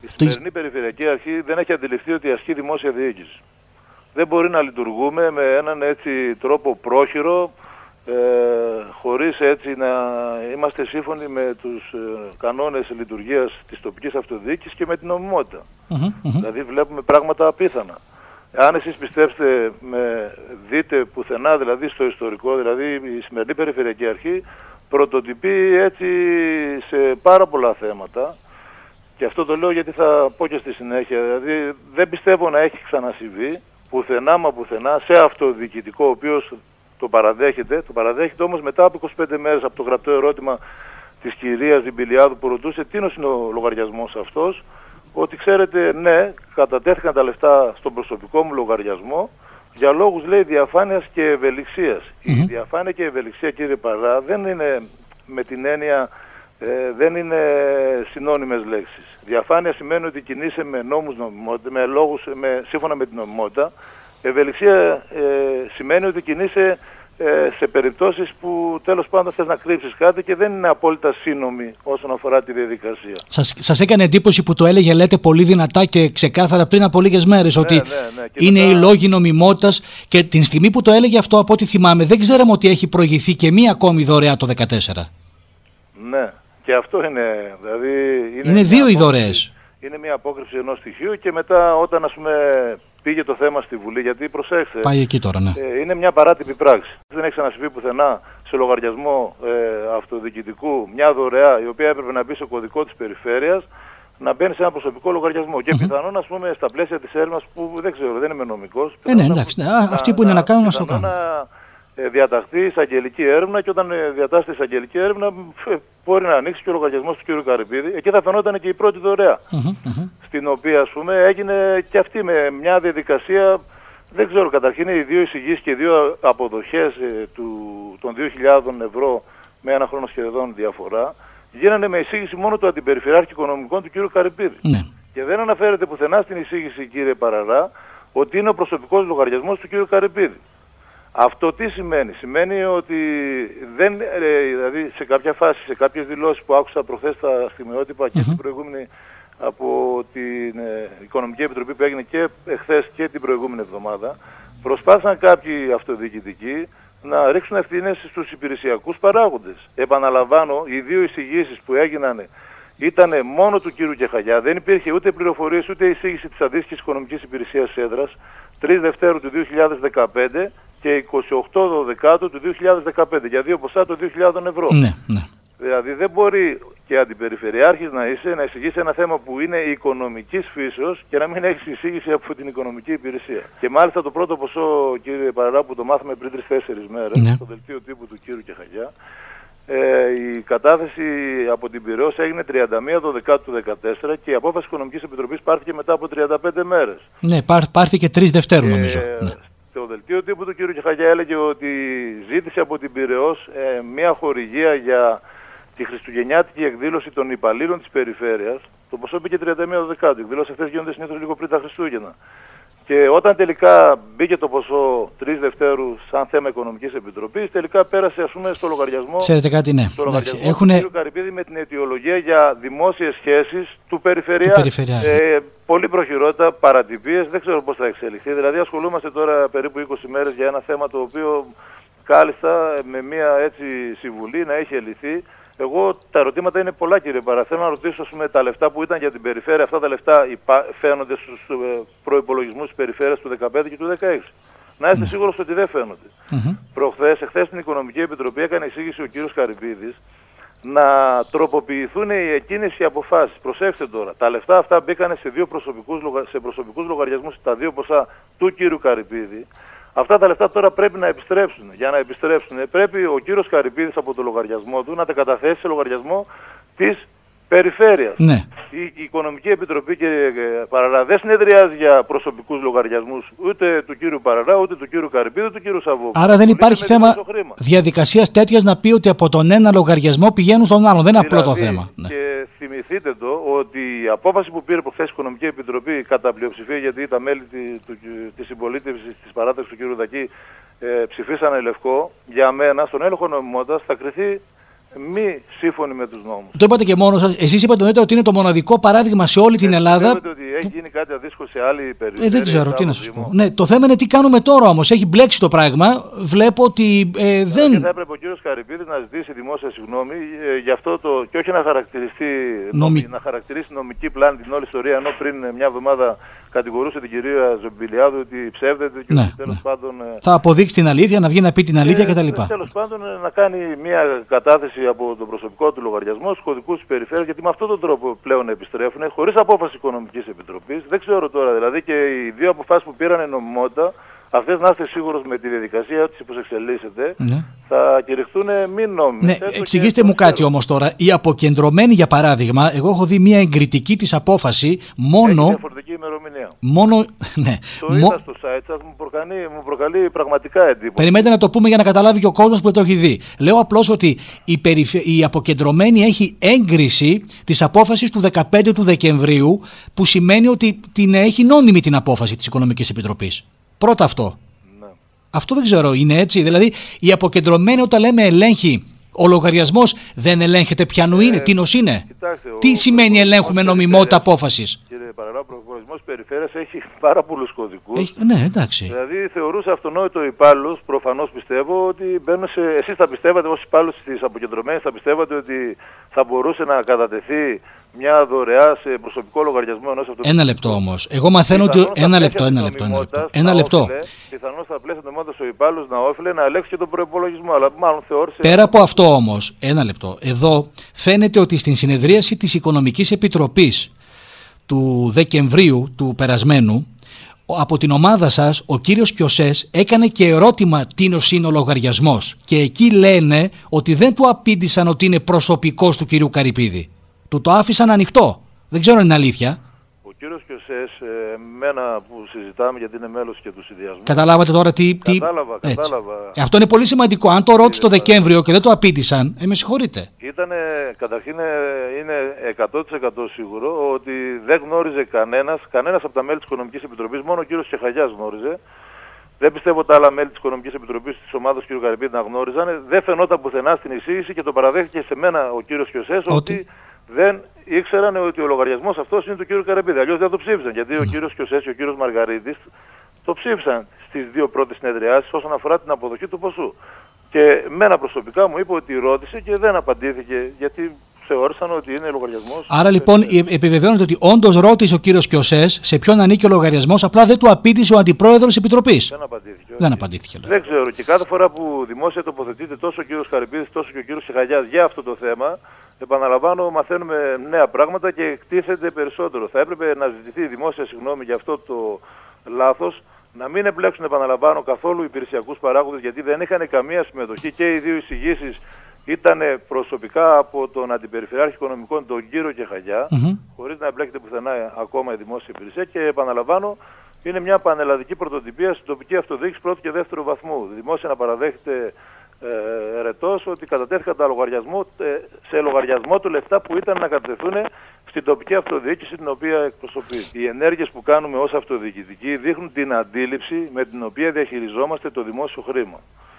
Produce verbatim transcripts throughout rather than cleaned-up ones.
Η σημερινή Περιφερειακή Αρχή δεν έχει αντιληφθεί ότι ασκεί δημόσια διοίκηση. Δεν μπορεί να λειτουργούμε με έναν έτσι τρόπο πρόχειρο, ε, χωρίς έτσι να είμαστε σύμφωνοι με τους ε, κανόνες λειτουργίας της τοπικής αυτοδιοίκησης και με την νομιμότητα. Mm-hmm, mm-hmm. Δηλαδή βλέπουμε πράγματα απίθανα. Αν εσείς πιστέψετε, με, δείτε πουθενά δηλαδή στο ιστορικό, δηλαδή η σημερινή Περιφερειακή Αρχή πρωτοτυπεί έτσι σε πάρα πολλά θέματα. Και αυτό το λέω γιατί θα πω και στη συνέχεια. Δηλαδή δεν πιστεύω να έχει ξανασυμβεί πουθενά μα πουθενά σε αυτοδιοικητικό, ο οποίος το παραδέχεται. Το παραδέχεται όμως μετά από είκοσι πέντε μέρες από το γραπτό ερώτημα της κυρίας Ζιμπηλιάδου που ρωτούσε τίνος είναι ο λογαριασμός αυτός, ότι ξέρετε ναι, κατατέθηκαν τα λεφτά στον προσωπικό μου λογαριασμό για λόγους λέει διαφάνειας και ευελιξίας. Mm-hmm. Η διαφάνεια και η ευελιξία, κύριε Παρά, δεν είναι με την έννοια, ε, δεν είναι συνώνυμες λέξεις. Διαφάνεια σημαίνει ότι κινείσαι με νόμους νομιμότητα, με λόγους, με, σύμφωνα με την νομιμότητα. Ευελιξία ε, σημαίνει ότι κινείσαι ε, σε περιπτώσεις που τέλος πάντων θες να κρύψεις κάτι και δεν είναι απόλυτα σύνομη όσον αφορά τη διαδικασία. Σας, σας έκανε εντύπωση που το έλεγε, λέτε, πολύ δυνατά και ξεκάθαρα πριν από λίγες μέρες, ναι, ότι ναι, ναι, είναι μετά... οι λόγοι νομιμότητας, και την στιγμή που το έλεγε αυτό, από ό,τι θυμάμαι, δεν ξέραμε ότι έχει προηγηθεί και μία ακόμη δωρεά το δεκατέσσερα. Ναι, και αυτό είναι, δηλαδή... Είναι, είναι δύο οι δωρεές. Είναι μια απόκρυψη ενός στοιχείου και μετά όταν ας πούμε πήγε το θέμα στη Βουλή, γιατί προσέξτε, πάει εκεί τώρα, ναι. ε, είναι μια παράτυπη πράξη. Δεν έχει ξανασυμβεί πουθενά σε λογαριασμό ε, αυτοδιοικητικού μια δωρεά η οποία έπρεπε να μπει στο κωδικό της περιφέρειας, να μπαίνει σε ένα προσωπικό λογαριασμό. Και mm-hmm. πιθανόν, ας πούμε, στα πλαίσια της έρευνας που δεν ξέρω, δεν είμαι νομικός. Ε, ναι, εντάξει, ναι, να, αυτοί που είναι να, να κάνουν, να στο κάνουν. Να ε, διαταχθεί εισαγγελική έρευνα και όταν ε, διατάσσεται εισαγγελική έρευνα ε, μπορεί να ανοίξει και ο λογαριασμός του κ. Καρυπίδη. Εκεί θα φαινόταν και η πρώτη δωρεά. Mm-hmm, mm-hmm. Στην οποία, ας πούμε, έγινε και αυτή με μια διαδικασία, δεν ξέρω, καταρχήν οι δύο εισηγήσεις και οι δύο αποδοχές ε, του, των δύο χιλιάδων ευρώ με ένα χρόνο σχεδόν διαφορά, γίνανε με εισήγηση μόνο του Αντιπεριφερειάρχη Οικονομικών του κ. Καρυπίδη. Ναι. Και δεν αναφέρεται πουθενά στην εισήγηση, κύριε Παραρά, ότι είναι ο προσωπικός λογαριασμός του κ. Καρυπίδη. Αυτό τι σημαίνει? Σημαίνει ότι δεν, ε, δηλαδή σε κάποια φάση, σε κάποιες δηλώσεις που άκουσα προχθές στα στιγμιότυπα και mm-hmm. στην προηγούμενη από την ε, Οικονομική Επιτροπή που έγινε και εχθές και την προηγούμενη εβδομάδα, προσπάθησαν κάποιοι αυτοδιοικητικοί να ρίξουν ευθύνες στους υπηρεσιακούς παράγοντες. Επαναλαμβάνω, οι δύο εισηγήσεις που έγιναν ήταν μόνο του κ. Κεχαγιά, δεν υπήρχε ούτε πληροφορίες ούτε εισήγηση της αντίστοιχης Οικονομικής Υπηρεσίας Έδρας, τρεις Δευτέρου του δύο χιλιάδες δεκαπέντε και είκοσι οκτώ Δωδεκάτου του δύο χιλιάδες δεκαπέντε, για δύο ποσά των δύο χιλιάδων ευρώ. Ναι, ναι. Δηλαδή δεν μπορεί και αντιπεριφερειάρχης να είσαι, να εισηγήσει ένα θέμα που είναι οικονομικής φύσεως και να μην έχει εισήγηση από την Οικονομική Υπηρεσία. Και μάλιστα το πρώτο ποσό, κύριε Παραρά, που το μάθαμε πριν τρεις-τέσσερις μέρες, ναι. στο δελτίο τύπου του κ. Κεχαγιά, ε, η κατάθεση από την Πειραιώς έγινε τριάντα μία Δωδεκάτου του δεκατέσσερα και η απόφαση Οικονομικής Επιτροπής πάρθηκε μετά από τριάντα πέντε μέρες. Ναι, πάρ, πάρθηκε τρεις Δευτέρου νομίζω. Ε, ναι. Το δελτίο τύπου του κ. Κεχαγιά έλεγε ότι ζήτησε από την Πειραιώς ε, μια χορηγία για τη χριστουγεννιάτικη εκδήλωση των υπαλλήλων της περιφέρειας. Το ποσό μπήκε τριάντα μία Δωδεκάτου. Οι εκδηλώσεις αυτές γίνονται συνήθως λίγο πριν τα Χριστούγεννα. Και όταν τελικά μπήκε το ποσό τρεις Δευτέρου σαν θέμα Οικονομικής Επιτροπής, τελικά πέρασε, ας πούμε, στο λογαριασμό, ξέρετε κάτι, ναι. στο λογαριασμό Έχουνε... του κ. Καρυπίδη με την αιτιολογία για δημόσιες σχέσεις του Περιφερειάρχη. Ε, πολύ προχειρότητα, παρατυπίες, δεν ξέρω πώς θα εξελιχθεί. Δηλαδή ασχολούμαστε τώρα περίπου είκοσι μέρες για ένα θέμα το οποίο κάλλιστα με μια έτσι συμβουλή να έχει ελυθεί. Εγώ τα ερωτήματα είναι πολλά, κύριε Παρά. Θέλω να ρωτήσω, ας πούμε, τα λεφτά που ήταν για την περιφέρεια, αυτά τα λεφτά φαίνονται στους προϋπολογισμούς της περιφέρειας του δεκαπέντε και του δεκαέξι. Να είστε mm. σίγουρος ότι δεν φαίνονται. Mm-hmm. Προχθές, εχθές στην Οικονομική Επιτροπή έκανε εισήγηση ο κύριος Καρυπίδης να τροποποιηθούν οι εκείνες οι αποφάσεις. Προσέξτε τώρα, τα λεφτά αυτά μπήκανε σε, δύο προσωπικούς, σε προσωπικούς λογαριασμούς, τα δύο ποσά του κύριου Καρυπίδη. Αυτά τα λεφτά τώρα πρέπει να επιστρέψουν. Για να επιστρέψουν πρέπει ο κύριος Καρυπίδης από το λογαριασμό του να τα καταθέσει σε λογαριασμό της περιφέρειας. Ναι. Η, η Οικονομική Επιτροπή, κύριε Παραρά, δεν συνεδριάζει για προσωπικούς λογαριασμούς ούτε του κύριου Παραρά, ούτε του κύριου Καρυπίδη, ούτε του κύριου Σαββόπουλου. Άρα δεν υπάρχει θέμα διαδικασίας τέτοιας να πει ότι από τον ένα λογαριασμό πηγαίνουν στον άλλο. Δεν είναι δηλαδή, απλό το θέμα. Ναι. Και θυμηθείτε το ότι η απόφαση που πήρε προχθές η Οικονομική Επιτροπή κατά πλειοψηφία, γιατί τα μέλη της συμπολίτευσης της παράταξης του κύριου Δακή ε, ψηφίσανε λευκό, για μένα στον έλεγχο νομιμότητας θα κριθεί μη σύμφωνοι με τους νόμους. Το είπατε και μόνο σας. Εσείς είπατε νωρίτερα ότι είναι το μοναδικό παράδειγμα σε όλη την Ελλάδα. Πιστεύετε ότι έχει γίνει κάτι αντίστοιχο σε άλλη περιοχή? Ε, δεν ξέρω τι να σας πω. Ναι, το θέμα είναι τι κάνουμε τώρα όμως. Έχει μπλέξει το πράγμα. Βλέπω ότι ε, δεν. Και θα έπρεπε ο κύριος Καρυπίδης να ζητήσει δημόσια συγγνώμη ε, γι' αυτό το. Και όχι να χαρακτηριστεί Νομι... να χαρακτηρίσει νομική πλάνη την όλη ιστορία. Ενώ πριν μια εβδομάδα κατηγορούσε την κυρία Ζεμπιλιάδου ότι ψεύδεται και ναι, ότι τέλος ναι. πάντων. Θα αποδείξει την αλήθεια, να βγει να πει την αλήθεια κτλ. Τέλος πάντων να κάνει μια κατάθεση από τον προσωπικό του λογαριασμό στους κωδικούς της περιφέρειας, γιατί με αυτόν τον τρόπο πλέον επιστρέφουν χωρίς απόφαση Οικονομικής Επιτροπής. Δεν ξέρω τώρα, δηλαδή και οι δύο αποφάσεις που πήραν νομιμότητα, αυτές να είστε σίγουρος με τη διαδικασία της που εξελίσσεται, ναι. θα κηρυχθούν μη νόμιμες. Ναι, εξηγήστε μου κάτι όμως τώρα. Οι αποκεντρωμένοι, για παράδειγμα, εγώ έχω δει μια εγκριτική της απόφαση μόνο. Έχει διαφορετική ημερομηνία. Μόνο. Ναι. Το Μο... είδα στο site σας, μου προκαλεί, μου προκαλεί πραγματικά εντύπωση. Περιμένετε να το πούμε για να καταλάβει και ο κόσμος που το έχει δει. Λέω απλώς ότι η, περιφε... η αποκεντρωμένη έχει έγκριση της απόφασης του δεκαπέντε του Δεκεμβρίου, που σημαίνει ότι την έχει νόμιμη την απόφαση της Οικονομικής Επιτροπής. Πρώτα αυτό. Ναι. Αυτό δεν ξέρω, είναι έτσι? Δηλαδή η αποκεντρωμένη, όταν λέμε ελέγχει, ο λογαριασμός δεν ελέγχεται ποιανού είναι, ε, τίνος είναι? Κοιτάξτε, τι σημαίνει ελέγχουμε νομιμότητα απόφασης? Κύριε Παραλά, ο προπολογισμός περιφέρειας έχει πάρα πολλούς κωδικούς. Έχει, ναι, εντάξει. Δηλαδή θεωρούσε αυτονόητο υπάλληλους, προφανώς πιστεύω ότι μπαίνουν σε. Εσείς θα πιστεύατε, ως υπάλληλους της αποκεντρωμένης, θα πιστεύατε ότι θα μπορούσε να κατατεθεί μια δωρεά σε προσωπικό λογαριασμό ενός αυτοκίνητου? Ένα λεπτό όμως. Εγώ μαθαίνω ότι. Ένα λεπτό, ένα λεπτό. Ένα λεπτό. Ένα λεπτό. Πιθανώς θα πλαίσια νομιμότητας ο υπάλληλος να όφιλε να ελέγξει και τον προϋπολογισμό. Αλλά μάλλον θεώρησε. Πέρα από αυτό όμως, ένα λεπτό. Εδώ φαίνεται ότι στην συνεδρίαση της Οικονομικής Επιτροπής του Δεκεμβρίου του περασμένου, από την ομάδα σας ο κύριος Κιωσές έκανε και ερώτημα τίνος είναι ο λογαριασμός. Και εκεί λένε ότι δεν του απήντησαν ότι είναι προσωπικός του κυρίου Καρυπίδη. Του το άφησαν ανοιχτό. Δεν ξέρω αν είναι αλήθεια. Ο κύριος Κιωσές, ε, μένα που συζητάμε γιατί είναι μέλος και του συνδυασμού. Καταλάβατε τώρα τι. τι... Κατάλαβα, κατάλαβα. Ε, αυτό είναι πολύ σημαντικό. Αν το ρώτησε το Δεκέμβριο και δεν το απήντησαν, ε, με συγχωρείτε. Ήτανε, καταρχήν είναι εκατό τοις εκατό σίγουρο ότι δεν γνώριζε κανένας, κανένας από τα μέλη της Οικονομικής Επιτροπής, μόνο ο κύριος Τσεχαγιάς γνώριζε. Δεν πιστεύω τα άλλα μέλη της Οικονομικής Επιτροπής της ομάδας του κ. Καρυπίδη να γνώριζαν. Δεν φαινόταν πουθενά στην εισήγηση και το παραδέχτηκε σε μένα ο κύριος Κιωσές ότι, ότι δεν ήξεραν ότι ο λογαριασμός αυτός είναι του κ. Καρυπίδη. Αλλιώς δεν το ψήφισαν. Γιατί ο κύριος Κιωσές και ο κύριος Μαργαρίτης το ψήφισαν στις δύο πρώτες συνεδριάσεις όσον αφορά την αποδοχή του ποσού. Και μένα προσωπικά μου είπε ότι ρώτησε και δεν απαντήθηκε, γιατί θεώρησαν ότι είναι λογαριασμός. Άρα λοιπόν επιβεβαιώνεται ότι όντως ρώτησε ο κύριος Κιωσές σε ποιον ανήκει ο λογαριασμός, απλά δεν του απήντησε ο αντιπρόεδρος της Επιτροπής. Δεν απαντήθηκε. Δεν απαντήθηκε. Δεν ξέρω. Και κάθε φορά που δημόσια τοποθετείται τόσο ο κύριος Καρυπίδης τόσο και ο κύριος Τσεχαγιάς για αυτό το θέμα, επαναλαμβάνω, μαθαίνουμε νέα πράγματα και εκτίθεται περισσότερο. Θα έπρεπε να ζητηθεί δημόσια συγγνώμη για αυτό το λάθος. Να μην εμπλέξουν, επαναλαμβάνω, καθόλου υπηρεσιακούς παράγοντες, γιατί δεν είχαν καμία συμμετοχή και οι δύο εισηγήσεις ήταν προσωπικά από τον Αντιπεριφερειάρχη Οικονομικών, τον κύριο Τσεχαγιά, mm-hmm. χωρίς να εμπλέκεται πουθενά ακόμα η δημόσια υπηρεσία. Και επαναλαμβάνω, είναι μια πανελλαδική πρωτοτυπία στην τοπική αυτοδιοίκηση πρώτου και δεύτερου βαθμού. Δημόσια να παραδέχεται ε, ερετός ότι κατατέθηκαν τα λογαριασμό, ε, σε λογαριασμό του λεφτά που ήταν να κατατεθούν στην τοπική αυτοδιοίκηση την οποία εκπροσωπεί. Οι ενέργειες που κάνουμε ως αυτοδιοικητικοί δείχνουν την αντίληψη με την οποία διαχειριζόμαστε το δημόσιο χρήμα.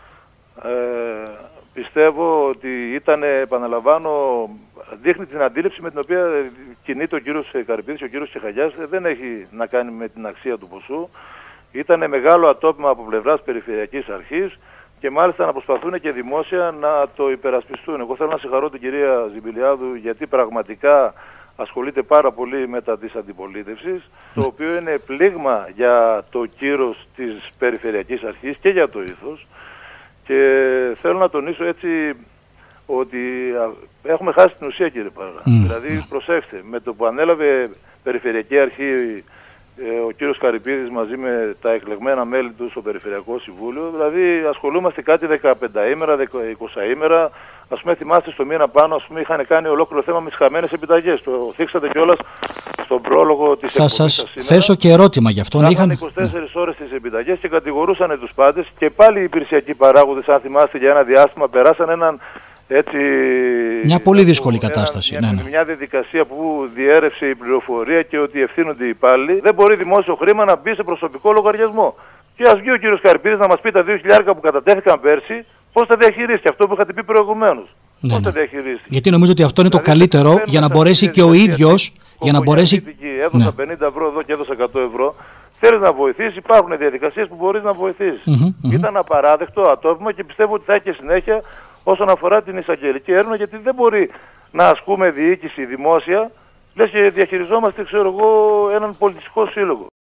Ε, πιστεύω ότι ήταν, επαναλαμβάνω, δείχνει την αντίληψη με την οποία κινείται ο κύριος Καρυπίδης και ο κύριος Τσεχαγιάς. Δεν έχει να κάνει με την αξία του ποσού. Ήταν μεγάλο ατόπιμα από πλευράς Περιφερειακής Αρχής και μάλιστα να προσπαθούν και δημόσια να το υπερασπιστούν. Εγώ θέλω να συγχαρώ την κυρία Ζιμπιλιάδου, γιατί πραγματικά ασχολείται πάρα πολύ μετά της αντιπολίτευσης, το οποίο είναι πλήγμα για το κύρος της Περιφερειακής Αρχής και για το ήθος. Και θέλω να τονίσω έτσι ότι έχουμε χάσει την ουσία, κύριε Παραλά. Mm. Δηλαδή, προσέξτε, με το που ανέλαβε Περιφερειακή Αρχή ο κύριος Καρυπίδης μαζί με τα εκλεγμένα μέλη του στο Περιφερειακό Συμβούλιο, δηλαδή ασχολούμαστε κάτι δεκαπενταήμερα, εικοσαήμερα. Ας πούμε, θυμάστε στο μήνα πάνω, ας πούμε, είχαν κάνει ολόκληρο θέμα με τις χαμένες επιταγές. Το θίξατε κιόλας στον πρόλογο της εκπομπής σας σήμερα. Θα σας θέσω και ερώτημα γι' αυτό. Είχαν είκοσι τέσσερις ώρες τις επιταγές και κατηγορούσαν τους πάντες και πάλι οι υπηρεσιακοί παράγοντες, αν θυμάστε, για ένα διάστημα περάσαν έναν έτσι... Μια πολύ δύσκολη ένα, κατάσταση. Μια, ναι, ναι. μια διαδικασία που διέρευσε η πληροφορία και ότι ευθύνονται οι υπάλληλοι. Δεν μπορεί δημόσιο χρήμα να μπει σε προσωπικό λογαριασμό. Και ας βγει ο κύριος Καρυπίδης να μας πει τα δύο χιλιάρικα που κατατέθηκαν πέρσι, πώς τα διαχειρίστηκε, αυτό που είχατε πει προηγουμένως. Ναι, πώς ναι. θα διαχειρίσει. Γιατί νομίζω ότι αυτό είναι δηλαδή, το καλύτερο για να μπορέσει και ο ίδιος. Για να μπορέσει. Έδωσα ναι. πενήντα ευρώ εδώ και έδωσα εκατό ευρώ. Θέλεις να βοηθήσεις, υπάρχουν διαδικασίες που μπορείς να βοηθήσεις. Mm-hmm, mm-hmm. Ήταν απαράδεκτο ατόπιμα και πιστεύω ότι θα έχει και συνέχεια όσον αφορά την εισαγγελική έρευνα, γιατί δεν μπορεί να ασκούμε διοίκηση δημόσια, λες και διαχειριζόμαστε, ξέρω εγώ, έναν πολιτιστικό σύλλογο.